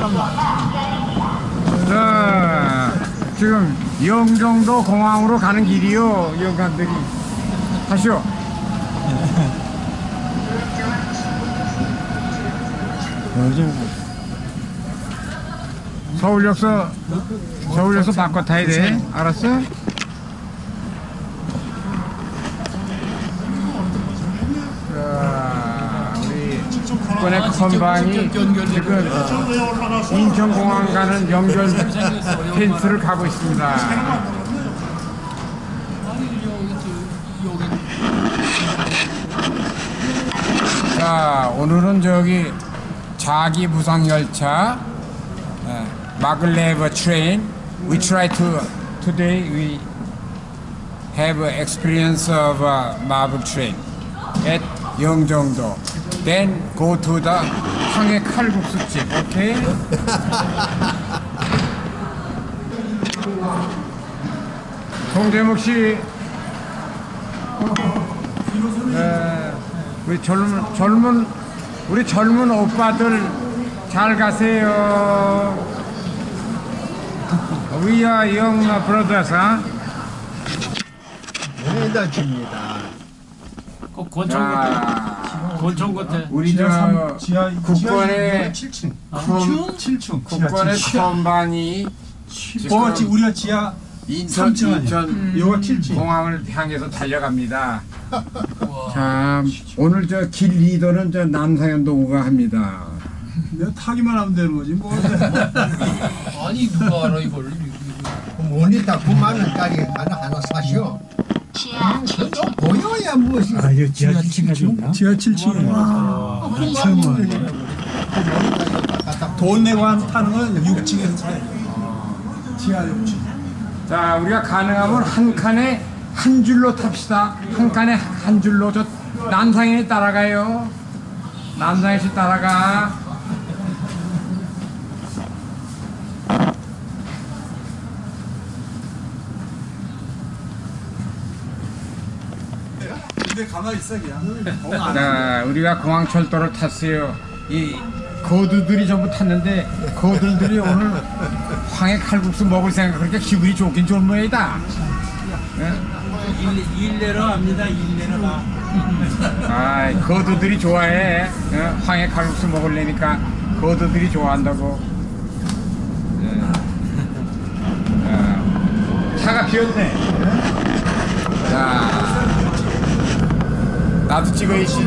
자, 지금 영종도 공항으로 가는 길이요. 영감들이 가시오. 서울역서 바꿔 타야 돼. 알았어? 자, 우리 국권의 컨방이 지금 인천공항 가는 연결 펜스를 가고 있습니다. 자, 오늘은 저기 자기 부상 열차 Maglev train. We try to today we have experience of marble train at 영종도. Then go to the 황해 칼국수집. Okay? 송재목 씨, 우리 젊은 오빠들 잘 가세요. We are young brothers, huh? 대단합니다. 권총 같아. 우리 저 국권의 7층. 국권의 선반이 지금 우리가 지하 인천 요가 7층. 공항을 향해서 달려갑니다. 참 오늘 저 길 리더는 저 남상현 동우가 합니다. 내가 타기만 하면 되는 거지 뭐. 아니 누가 알아 이걸. 모니터 9만 원짜리 하나 사시오. 좀 보여야 무엇이. 아 이거 지하 7층. 지하 7층. 돈 내고 타는 건 6층에서 타요. 지하 6층. 자, 우리가 가능하면 한 칸에 한 줄로 탑시다. 한 칸에 한 줄로. 저 남상현이 따라가요. 남상현 씨 따라가. 근데 가만히 있어 그냥. 자, 우리가 공항철도를 탔어요. 이 거두들이 전부 탔는데 거두들이 오늘 황해 칼국수 먹을 생각 그렇게 기분이 좋긴 좋은 모양이다. 일내러 갑니다. 일내러 가. 아, 거두들이 좋아해. 황해 칼국수 먹으려니까 거두들이 좋아한다고. 차가 비었네. 자, 나도 찍어야지.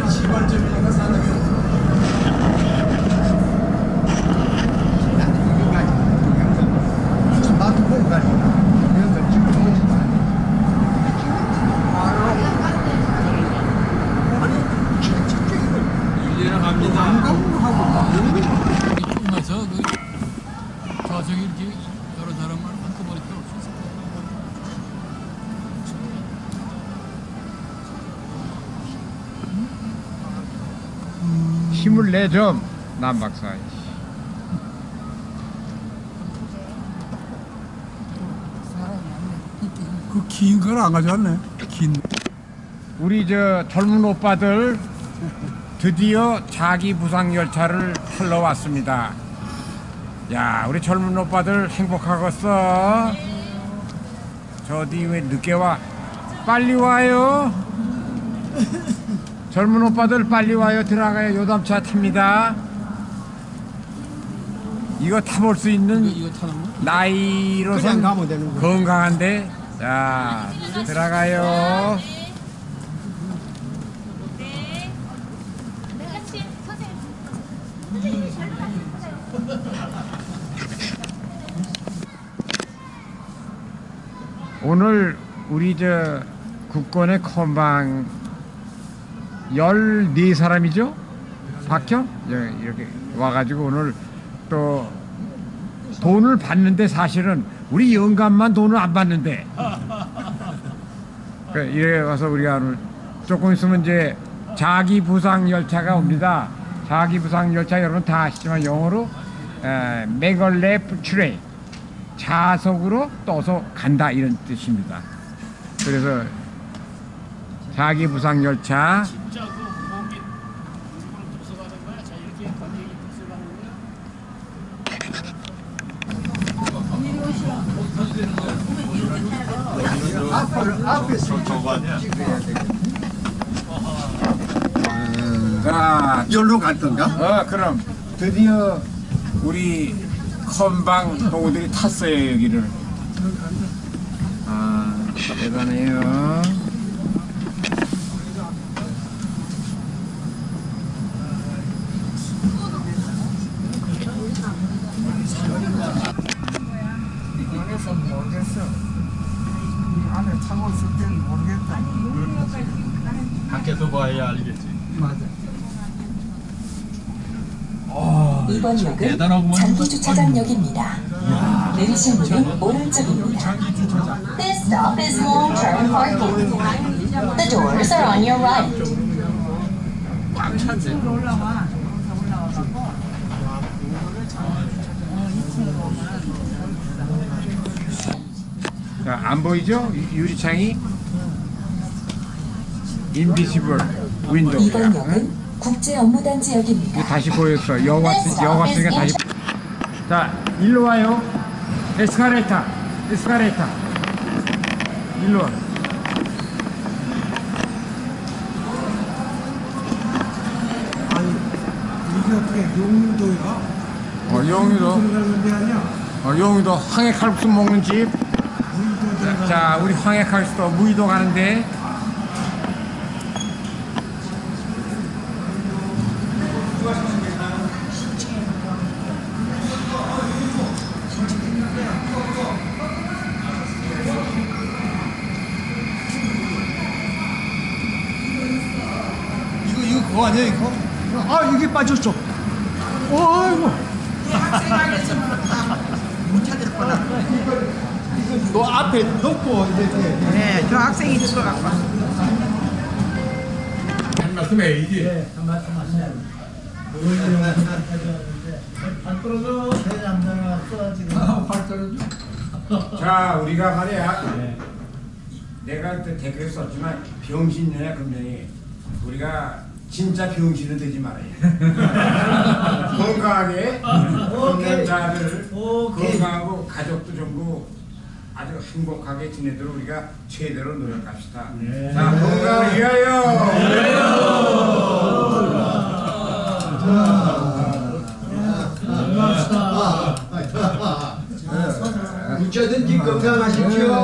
일내러 갑니다. 이쪽에서 저기 이렇게 여러 사람을 한꺼번에 태울 수 있을 거예요. 힘을 내 좀, 남 박사. 그 긴 걸 안 가져왔네. 긴. 우리 저 젊은 오빠들 드디어 자기 부상 열차를 타러 왔습니다. 야, 우리 젊은 오빠들 행복하겠어? 저 어디 왜 늦게 와? 빨리 와요. 젊은 오빠들 빨리 와요. 들어가요. 요담차 탑니다. 이거 타볼 수 있는 이거 타는 거? 나이로선 그냥 가면 되는 거. 건강한데. 자, 들어가요. 오늘 우리 저 국권의 컨방 14사람이죠? 박혀? 이렇게 와가지고 오늘 또 돈을 받는데 사실은 우리 영감만 돈을 안 받는데 이래 와서 우리가 오늘 조금 있으면 이제 자기 부상 열차가 옵니다. 자기 부상 열차 여러분 다 아시지만 영어로 메걸랩 트레인, 자석으로 떠서 간다 이런 뜻입니다. 그래서 자기 부상 열차 진짜 그 목이 독서가는 거야? 자 이렇게 관객이 독서가는 거야? 앞을 앞에서 찍어야 되겠네. 자, 여기로 갈 건가? 그럼 드디어 우리 건방 동우들이 탔어요 여기를. 대단해요. 이거에서 모르겠어. 이 안에 타고 있을 때는 모르겠다. 밖에서 봐야 알겠지. 맞아. 이번 역은 대단하구만. 장기주차장역입니다. 내리실 문은 오른쪽입니다. This stop is long-term parking. The doors are on your right. 자, 안 보이죠? 유리창이 인비시블 윈도우. 이번 역은 국제업무단지역입니다. 다시 보였어. 역 왔으니까 다시. 자, 일로 와요. 에스카레이터. 일로 와. 아니, 이게 어떻게 용도가 영유도. 들어가는 데 아니야? 영유도 황해 칼국수 먹는 집. 자, 우리 황해 칼국수 무의도 가는데. 이거 그거 아니야 이거? 아 이게 빠졌어. 아이고. 못 찾을 뻔하. 너 앞에 놓고 이렇게. 네, 저 학생이 들어 갖고 왔어. 한 말씀 해야지. 네, 한 말씀 하세요. 안 떨어져. 내 남자가 떨어지고. 팔 떨어져. 자, 우리가 말이야. 내가 그때 댓글에 썼지만 병신이냐 금년이 우리가 진짜 병신은 되지 말아요. 건강하게 건강 자를 건강하고 가족도 전부 아주 행복하게 지내도록 우리가 최대로 노력합시다. 자, 건강을 어쩌든지 건강하십시오.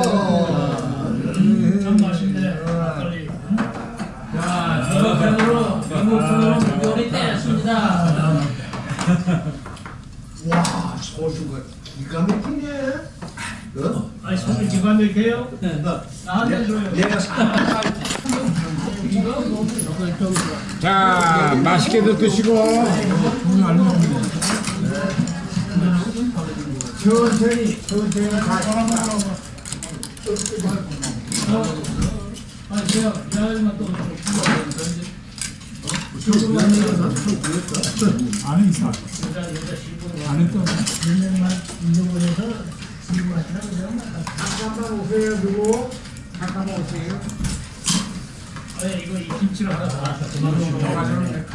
참 맛있네. 막걸리. 자, 저편으로 명목순으로 준비를 떼었습니다. 와, 소주가 기가 막히네. 아니, 손을 기가 막혀요? 나한테 줘요. 내가 자, 맛있게도 드시고 천천히 가시다. 아, 제가 미안하지만 또 안에 있어. 안에 또. 잠깐만 오세요, 누구? 잠깐만 오세요. 이거 이 김치를 하나 더 놨다.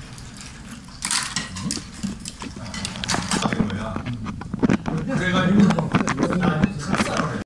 그래가지고